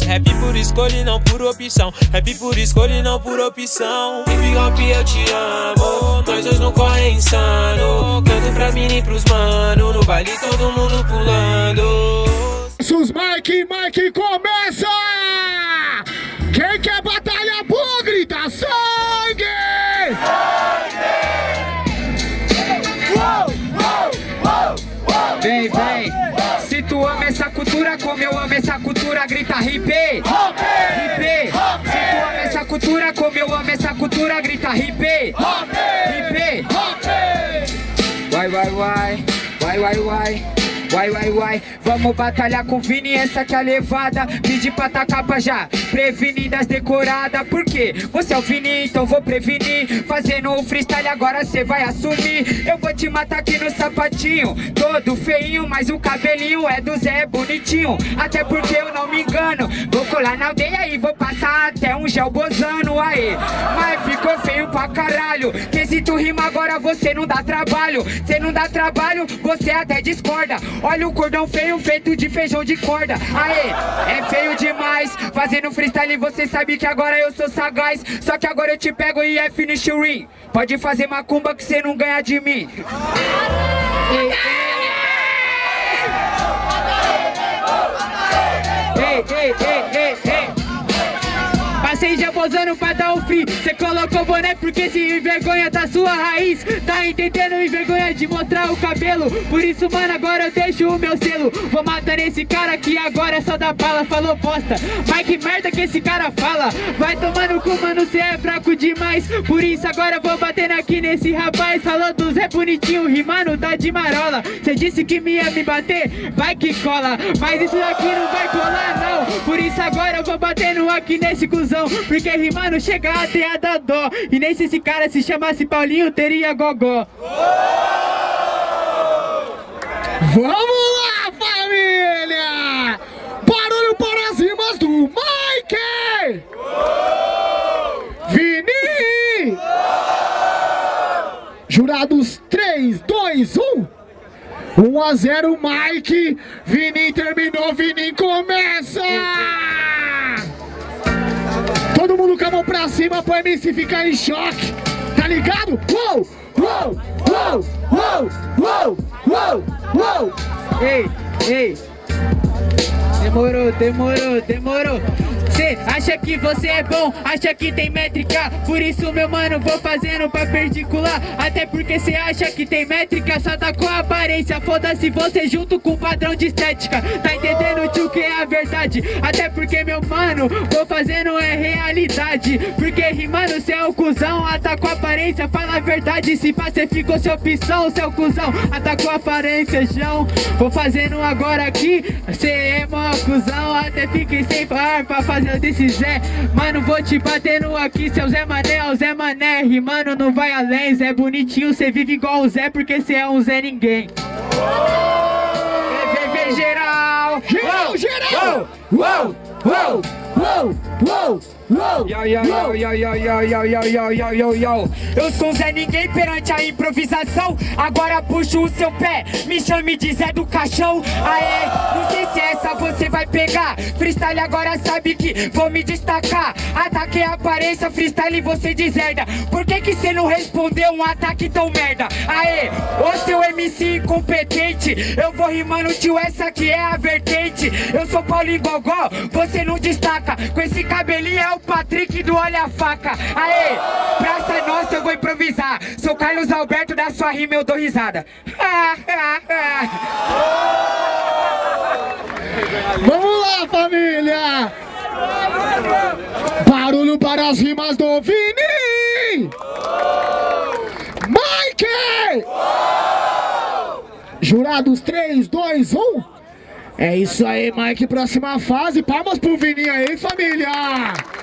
rap por escolha e não por opção. Rap por escolha e não por opção. Baby Gomp, eu te amo, nós dois não correm insano. Canto pra mim e pros mano, no baile todo mundo pulando. Sus Mike começa! Quem quer batalha boa, grita sangue! Vem, vem, se tu ama essa cultura como eu amo essa cultura, grita hip, hip. Se tu ama essa cultura como eu amo essa cultura, grita hip, hip. Vai, vamos batalhar com o Vini, essa que é a levada. Pedi pra tacar pra já, prevenindo as decoradas. Por quê? Você é o Vini, então vou prevenir. Fazendo o freestyle agora cê vai assumir. Eu vou te matar aqui no sapatinho, todo feinho, mas o cabelinho é do Zé bonitinho. Até porque eu não me engano, vou colar na aldeia e vou passar até um gel bozano. Aê, mas ficou feio pra caralho. Quesito rima agora você não dá trabalho. Cê não dá trabalho, você até discorda. Olha o cordão feio feito de feijão de corda. Aê, é feio demais. Fazendo freestyle você sabe que agora eu sou sagaz. Só que agora eu te pego e é finish ring. Pode fazer macumba que você não ganha de mim. Ei. Passei já posando pra dar um free. Cê colocou boné porque se envergonha da sua raiz. Tá entendendo? Envergonha de mostrar o cabelo. Por isso, mano, agora eu deixo o meu selo. Vou matar esse cara que agora é só da bala. Falou bosta, mas que merda que esse cara fala. Vai tomar no cu, mano, cê é fraco demais. Por isso agora eu vou batendo aqui nesse rapaz. Falou do Zé bonitinho, rimando tá de marola. Cê disse que me ia me bater, vai que cola. Mas isso aqui não vai colar não. Por isso agora eu vou batendo aqui nesse cuzão. Porque rimando chega até a dar dó. E nem se esse cara se chamasse Paulinho teria gogó. Vamos lá, família! Barulho para as rimas do Mike! Vini! Jurados 3, 2, 1. 1 a 0 Mike. Vini terminou, Vini começa! Todo mundo com a mão pra cima pro MC ficar em choque. Tá ligado? Uou! Ei. Demorou. Cê acha que você é bom, acha que tem métrica. Por isso, meu mano, vou fazendo pra particular. Até porque cê acha que tem métrica, só tá com a aparência. Foda-se você junto com o padrão de estética. Tá entendendo, tio, que é a verdade? Até porque, meu mano, vou fazendo é realidade. Porque rimando, cê é o cuzão. Atacou a aparência, fala a verdade. Se pá, cê ficou sem opção, seu cuzão. Atacou a aparência, João. Vou fazendo agora aqui, cê é mó cuzão. Até fiquei sem ar pra fazer desse Zé. Mano, vou te batendo aqui, seu Zé Mané, ó Zé Mané. Rimando não vai além, Zé bonitinho, cê vive igual o Zé porque cê é um Zé ninguém. Vem, geral! Yo. Eu sou Zé Ninguém perante a improvisação. Agora puxo o seu pé, me chame de Zé do Caixão. Aê, não sei se essa você vai pegar. Freestyle agora sabe que vou me destacar. Ataquei a aparência, freestyle você deserda. Por que cê não respondeu um ataque tão merda? Aê, ô seu MC incompetente, eu vou rimando, tio, essa aqui é a vertente. Eu sou Paulinho Gogó, você não destaca. Com esse cabelinho é o Patrick do Olha a Faca. Aê, praça nossa, eu vou improvisar. Sou Carlos Alberto, da sua rima eu dou risada. Vamos lá, família! Barulho para as rimas do Vini! Mike! Jurados 3, 2, 1. É isso aí, Mike, próxima fase. Palmas pro Vini aí, família!